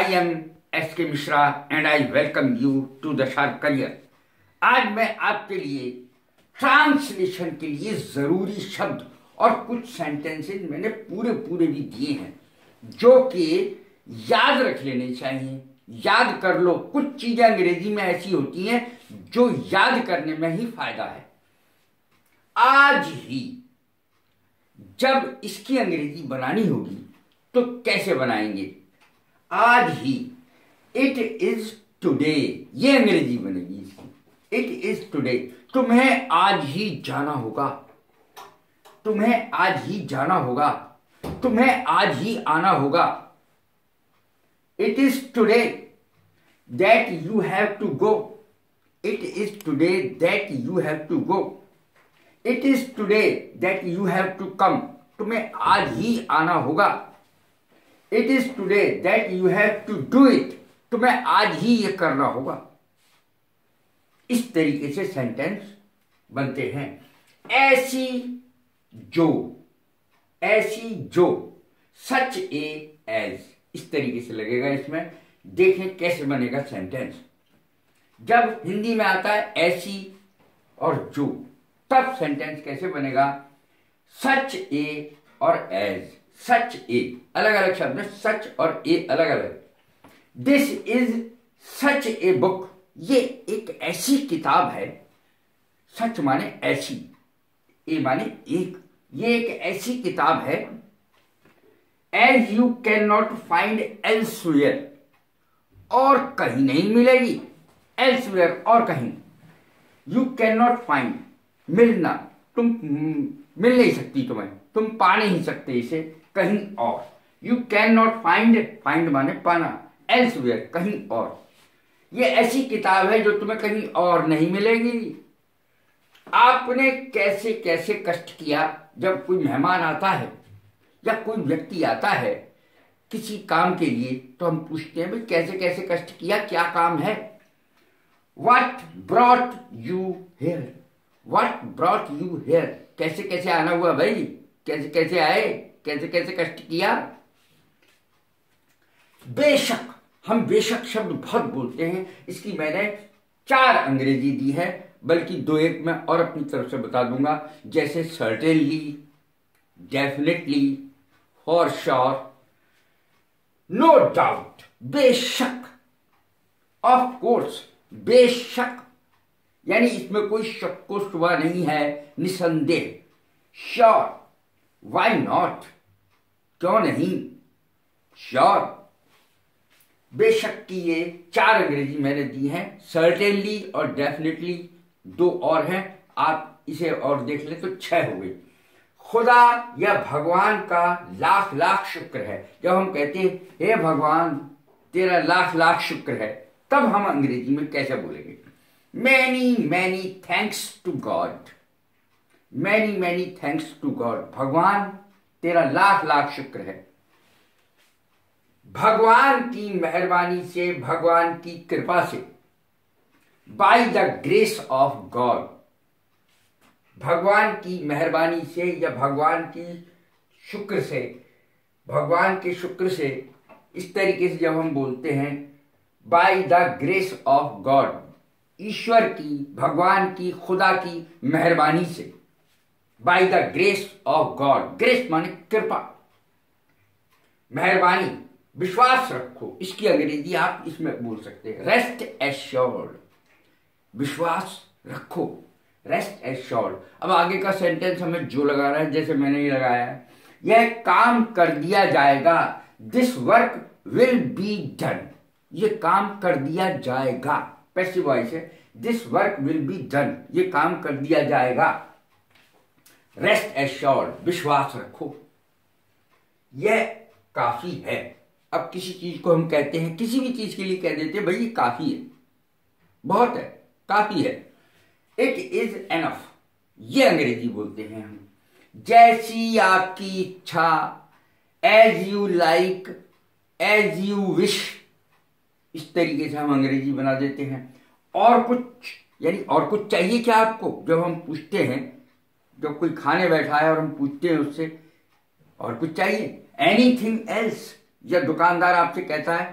I am S.K. Mishra and I welcome you to the Sharp Career। आज मैं आपके लिए ट्रांसलेशन के लिए जरूरी शब्द और कुछ सेंटेंसेस मैंने पूरे भी दिए हैं जो कि याद रख लेने चाहिए। याद कर लो, कुछ चीजें अंग्रेजी में ऐसी होती हैं जो याद करने में ही फायदा है। आज ही जब इसकी अंग्रेजी बनानी होगी तो कैसे बनाएंगे? आज ही, इट इज टुडे, ये अंग्रेजी बनेगी इसकी। इट इज टुडे, तुम्हें आज ही जाना होगा, तुम्हें आज ही जाना होगा, तुम्हें आज ही आना होगा। It is today that you have to go, it is today that you have to go, it is today that you have to come, तुम्हें आज ही आना होगा। It is today that you have to do it, तुम्हें आज ही ये करना होगा। इस तरीके से सेंटेंस बनते हैं। ऐसी जो, ऐसी जो, सच ए एज, इस तरीके से लगेगा। इसमें देखें कैसे बनेगा सेंटेंस। जब हिंदी में आता है ऐसी और जो, तब सेंटेंस कैसे बनेगा? सच ए और एज, सच ए अलग अलग शब्द है, सच और ए अलग अलग। This is such a book, ये एक ऐसी किताब है। सच माने ऐसी, ए माने एक, ये एक ऐसी किताब है। As you can not find elsewhere, और कहीं नहीं मिलेगी। एल्सवेयर और कहीं, यू कैन नॉट फाइंड, मिलना, तुम मिल नहीं सकती, तुम पा नहीं सकते इसे कहीं और। You can not find, find माने पाना, एल्सवेयर कहीं और। ये ऐसी किताब है जो तुम्हें कहीं और नहीं मिलेगी। आपने कैसे कैसे कष्ट किया जब कोई मेहमान आता है या कोई व्यक्ति आता है किसी काम के लिए, तो हम पूछते हैं भाई कैसे कैसे कष्ट किया, क्या काम है? What brought you here? What brought you here? कैसे कैसे आना हुआ भाई, कैसे कैसे आए, कैसे कैसे कष्ट किया। बेशक, हम बेशक शब्द बहुत बोलते हैं। इसकी मैंने 4 अंग्रेजी दी है, बल्कि 2-1 मैं और अपनी तरफ से बता दूंगा, जैसे certainly, definitely, for sure, no doubt, बेशक, ऑफ कोर्स, बेशक, यानी इसमें कोई शक को शुबा नहीं है, निसंदेह। श्योर, वाई नॉट, क्यों नहीं, श्योर। बेशक की ये 4 अंग्रेजी मैंने दी हैं। सर्टेनली और डेफिनेटली 2 और हैं, आप इसे और देख ले तो 6 हो गए। खुदा या भगवान का लाख लाख शुक्र है। जब हम कहते हैं हे भगवान तेरा लाख लाख शुक्र है, तब हम अंग्रेजी में कैसे बोलेंगे? Many many thanks to God, many many thanks to God, भगवान तेरा लाख लाख शुक्र है। भगवान की मेहरबानी से, भगवान की कृपा से, by the grace of God, भगवान की मेहरबानी से या भगवान की शुक्र से, भगवान के शुक्र से, इस तरीके से जब हम बोलते हैं by the grace of God, ईश्वर की, भगवान की, खुदा की मेहरबानी से, by the grace of God, grace माने कृपा, मेहरबानी, विश्वास रखो। इसकी अंग्रेजी आप इसमें बोल सकते हैं रेस्ट एश्योर्ड, विश्वास रखो, रेस्ट एश्योर्ड। अब आगे का सेंटेंस हमें जो लगाना है, जैसे मैंने ये लगाया है, यह काम कर दिया जाएगा, this work will be done, ये काम कर दिया जाएगा, पैसिव वॉइस है, this work will be done, ये काम कर दिया जाएगा। रेस्ट एश्योर्ड, विश्वास रखो, यह काफी है। अब किसी चीज को हम कहते हैं, किसी भी चीज के लिए कह देते हैं भाई ये काफी है, बहुत है, काफी है। इट इज एनफ, ये अंग्रेजी बोलते हैं हम। जैसी आपकी इच्छा, as you like, as you wish, इस तरीके से हम अंग्रेजी बना देते हैं। और कुछ, यानी और कुछ चाहिए क्या आपको? जब हम पूछते हैं, जब कोई खाने बैठा है और हम पूछते हैं उससे और कुछ चाहिए, एनीथिंग एल्स, या दुकानदार आपसे कहता है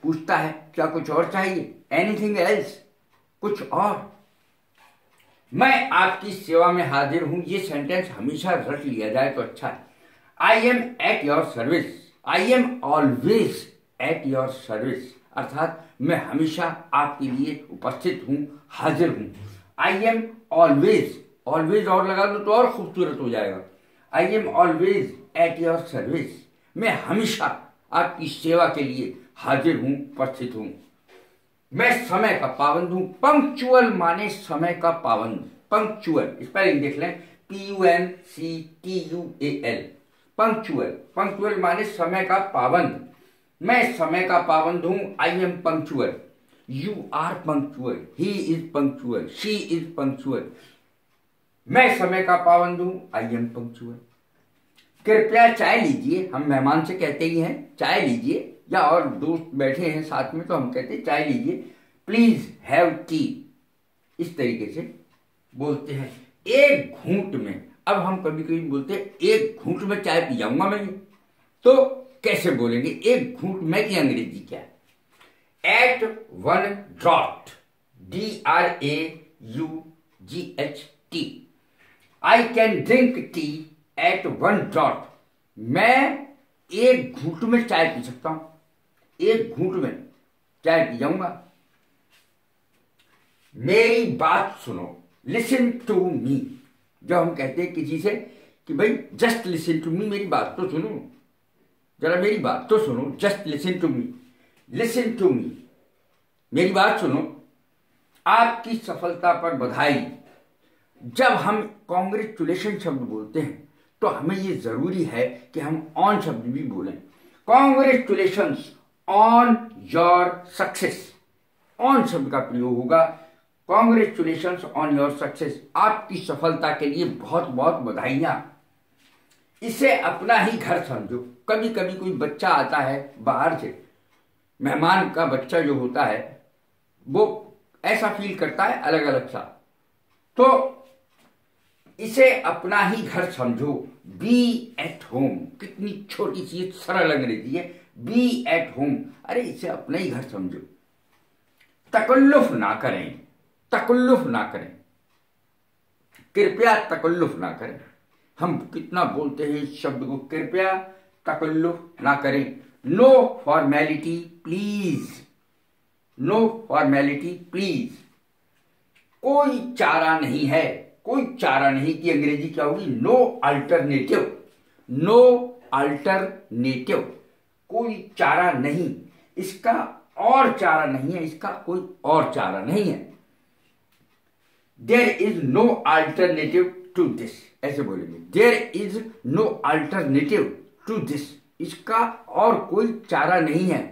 पूछता है क्या कुछ और चाहिए, एनीथिंग एल्स, कुछ और। मैं आपकी सेवा में हाजिर हूं, ये सेंटेंस हमेशा रट लिया जाए तो अच्छा है। I am at your service, I am always at your service, अर्थात मैं हमेशा आपके लिए उपस्थित हूं, हाजिर हूं। आई एम ऑलवेज, ऑलवेज और लगा दो तो और खूबसूरत हो जाएगा। I am always at your service, मैं हमेशा आपकी सेवा के लिए हाजिर हूं, उपस्थित हूं। मैं समय का पाबंद हूं। पंक्चुअल माने समय का पाबंद। पंक्चुअल स्पेलिंग देख लें, PUNCTUAL, पंक्चुअल। पंक्चुअल माने समय का पाबंद। मैं समय का पाबंद हूं। I am punctual, you are punctual, he is punctual, she is punctual. मैं समय का पाबंद हूं, आई एम पंक्चुअल। कृपया चाय लीजिए, हम मेहमान से कहते ही हैं चाय लीजिए, या और दोस्त बैठे हैं साथ में तो हम कहते हैं चाय लीजिए। प्लीज हैव टी, इस तरीके से बोलते हैं। एक घूंट में, अब हम कभी कभी बोलते हैं एक घूंट में चाय पी जाऊंगा मैं, तो कैसे बोलेंगे एक घूंट में की अंग्रेजी क्या है? At one draught, DRAUGHT, I can drink tea at one draught, मैं एक घूंट में चाय पी सकता हूं, एक घूंट में चाय पी जाऊंगा। मेरी बात सुनो, लिसन टू मी, जब हम कहते हैं किसी से कि भाई जस्ट लिसन टू मी, मेरी बात तो सुनो, जरा मेरी बात तो सुनो, just listen to me, listen to me, मेरी बात सुनो। आपकी सफलता पर बधाई। जब हम कॉन्ग्रेचुलेशन शब्द बोलते हैं तो हमें ये जरूरी है कि हम ऑन शब्द भी बोलें। Congratulations on your success, on शब्द का प्रयोग होगा। कॉन्ग्रेचुलेशंस ऑन योर सक्सेस, आपकी सफलता के लिए बहुत बहुत बधाइयां। इसे अपना ही घर समझो। कभी कभी कोई बच्चा आता है बाहर से, मेहमान का बच्चा जो होता है वो ऐसा फील करता है अलग अलग सा, तो इसे अपना ही घर समझो। बी एट होम, कितनी छोटी सी सरल अंग्रेजी है, बी एट होम, अरे इसे अपना ही घर समझो। तकल्लुफ ना करें, तकल्लुफ ना करें, कृपया तकल्लुफ ना करें। हम कितना बोलते हैं इस शब्द को, कृपया तकल्लुफ ना करें। No formality please, no formality please, कोई चारा नहीं है, कोई चारा नहीं की अंग्रेजी क्या होगी? नो अल्टरनेटिव, नो अल्टरनेटिव, कोई चारा नहीं, इसका और चारा नहीं है, इसका कोई और चारा नहीं है। There is no alternative to this, ऐसे बोलेंगे, there is no alternative to this, इसका और कोई चारा नहीं है।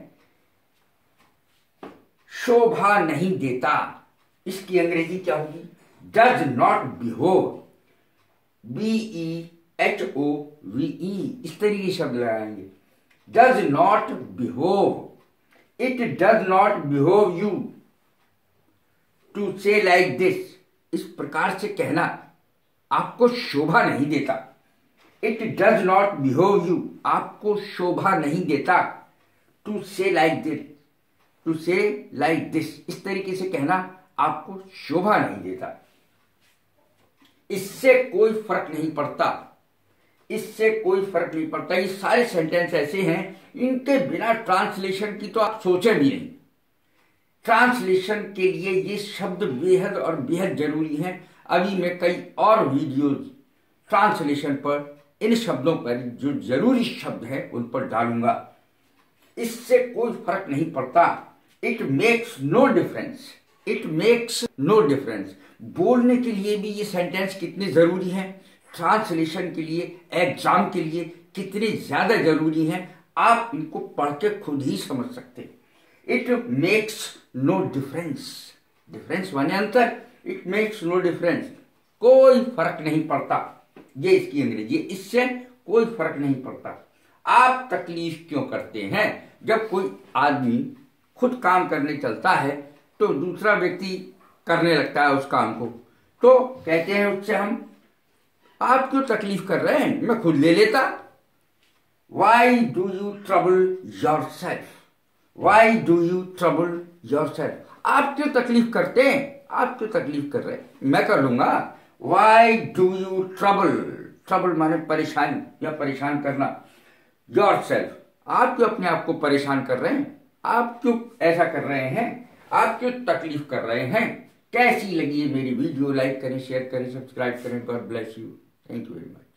शोभा नहीं देता, इसकी अंग्रेजी क्या होगी? डज नॉट बिहोव, BEHOVE, इस तरीके के शब्द लगाएंगे। Does not behove, it does not behove you to say like this, इस प्रकार से कहना आपको शोभा नहीं देता। It does not behove you, आपको शोभा नहीं देता। To say like this, to say like this, इस तरीके से कहना आपको शोभा नहीं देता। इससे कोई फर्क नहीं पड़ता, इससे कोई फर्क नहीं पड़ता। ये सारे सेंटेंस ऐसे हैं, इनके बिना ट्रांसलेशन की तो आप सोचें भी नहीं। ट्रांसलेशन के लिए ये शब्द बेहद और बेहद जरूरी हैं। अभी मैं कई और वीडियोज ट्रांसलेशन पर, इन शब्दों पर जो जरूरी शब्द है उन पर डालूंगा। इससे कोई फर्क नहीं पड़ता। It makes no difference, it makes no difference. बोलने के लिए भी ये सेंटेंस कितने जरूरी हैं, ट्रांसलेशन के लिए, एग्जाम के लिए कितने ज्यादा जरूरी हैं, आप इनको पढ़ के खुद ही समझ सकते हैं। It makes no difference, difference माने अंतर, इट मेक्स नो डिफरेंस, कोई फर्क नहीं पड़ता, ये इसकी अंग्रेजी है। इससे कोई फर्क नहीं पड़ता। आप तकलीफ क्यों करते हैं? जब कोई आदमी खुद काम करने चलता है तो दूसरा व्यक्ति करने लगता है उस काम को, तो कहते हैं उससे हम, आप क्यों तकलीफ कर रहे हैं, मैं खुद ले लेता। Why do you trouble yourself, why do you trouble yourself? आप क्यों तकलीफ करते हैं? आप क्यों तकलीफ कर रहे हैं? मैं कर लूंगा। Why do you trouble? Trouble माने परेशानी या परेशान करना। योर सेल्फ, आप क्यों अपने आप को परेशान कर रहे हैं? आप क्यों ऐसा कर रहे हैं? आप क्यों तकलीफ कर रहे हैं? कैसी लगी है मेरी वीडियो? लाइक करें, शेयर करें, सब्सक्राइब करें। God bless you. Thank you very much.